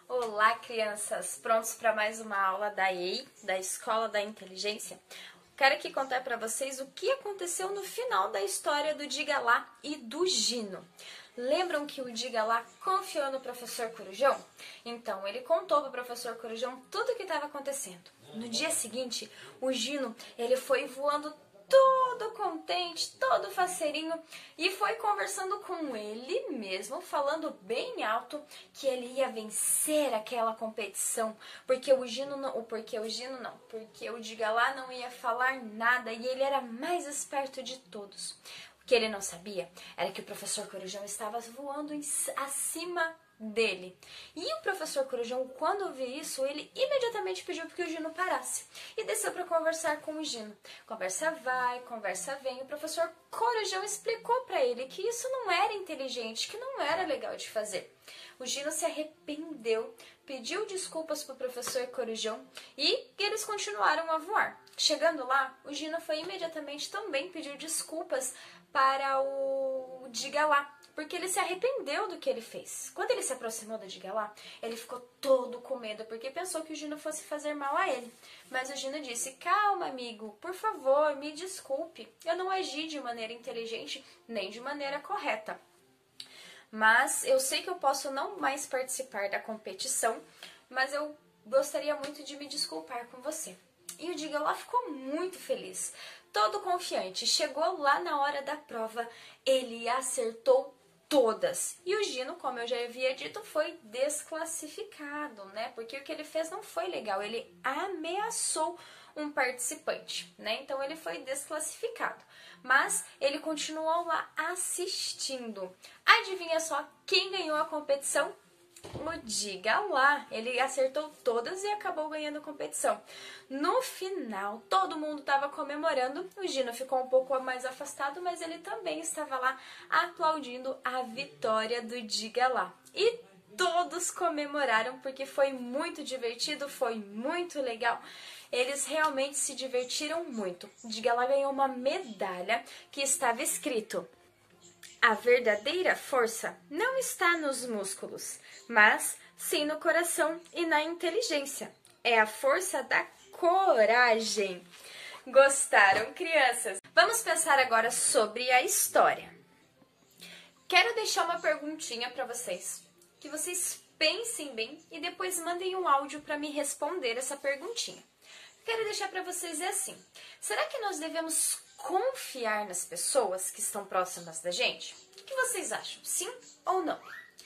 Olá, crianças! Prontos para mais uma aula da EI, da Escola da Inteligência? Quero aqui contar para vocês o que aconteceu no final da história do Diga Lá e do Gino. Lembram que o Diga Lá confiou no professor Corujão? Então, ele contou para o professor Corujão tudo o que estava acontecendo. No dia seguinte, o Gino ele foi voando todo contente, todo faceirinho, e foi conversando com ele mesmo, falando bem alto que ele ia vencer aquela competição, porque o Diga Lá não ia falar nada e ele era mais esperto de todos. O que ele não sabia era que o professor Corujão estava voando acima dele. E o professor Corujão, quando ouviu isso, ele imediatamente pediu para que o Gino parasse e desceu para conversar com o Gino. Conversa vai, conversa vem. O professor Corujão explicou para ele que isso não era inteligente, que não era legal de fazer. O Gino se arrependeu, pediu desculpas para o professor Corujão e eles continuaram a voar. Chegando lá, o Gino foi imediatamente também pedir desculpas para o Diga Lá, porque ele se arrependeu do que ele fez. Quando ele se aproximou do Diga Lá, ele ficou todo com medo, porque pensou que o Gino fosse fazer mal a ele. Mas o Gino disse: calma, amigo, por favor, me desculpe. Eu não agi de maneira inteligente, nem de maneira correta. Mas eu sei que eu posso não mais participar da competição, mas eu gostaria muito de me desculpar com você. E o Diga Lá ficou muito feliz, todo confiante. Chegou lá na hora da prova, ele acertou todas. E o Gino, como eu já havia dito, foi desclassificado, né? Porque o que ele fez não foi legal, ele ameaçou um participante, né? Então ele foi desclassificado. Mas ele continuou lá assistindo. Adivinha só quem ganhou a competição? O Diga Lá. Ele acertou todas e acabou ganhando a competição. No final, todo mundo estava comemorando. O Gino ficou um pouco mais afastado, mas ele também estava lá aplaudindo a vitória do Diga Lá. E todos comemoraram porque foi muito divertido, foi muito legal. Eles realmente se divertiram muito. O Diga Lá ganhou uma medalha que estava escrito: a verdadeira força não está nos músculos, mas sim no coração e na inteligência. É a força da coragem. Gostaram, crianças? Vamos pensar agora sobre a história. Quero deixar uma perguntinha para vocês, que vocês pensem bem e depois mandem um áudio para me responder essa perguntinha. Quero deixar para vocês assim: será que nós devemos confiar nas pessoas que estão próximas da gente? O que vocês acham? Sim ou não?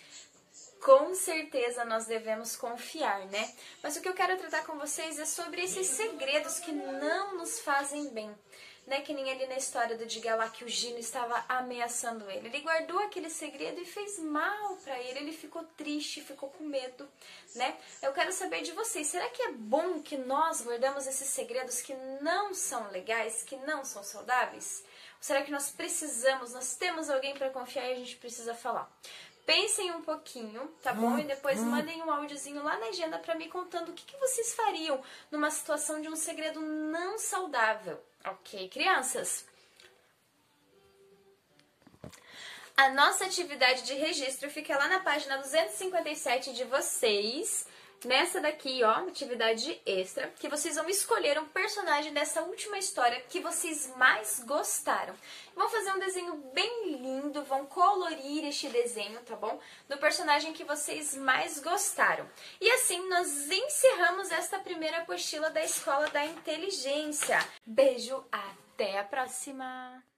Com certeza nós devemos confiar, né? Mas o que eu quero tratar com vocês é sobre esses segredos que não nos fazem bem, né? Que nem ali na história do Diga Lá, que o Gino estava ameaçando ele. Ele guardou aquele segredo e fez mal para ele. Ele ficou triste, ficou com medo, né? Eu quero saber de vocês. Será que é bom que nós guardamos esses segredos que não são legais, que não são saudáveis? Ou será que nós temos alguém para confiar e a gente precisa falar? Pensem um pouquinho, tá bom? E depois mandem um áudiozinho lá na agenda para mim contando o que vocês fariam numa situação de um segredo não saudável. Ok, crianças? A nossa atividade de registro fica lá na página 257 de vocês. Nessa daqui, ó, atividade extra, que vocês vão escolher um personagem dessa última história que vocês mais gostaram. Vão fazer um desenho bem lindo, vão colorir este desenho, tá bom? Do personagem que vocês mais gostaram. E assim nós encerramos esta primeira apostila da Escola da Inteligência. Beijo, até a próxima!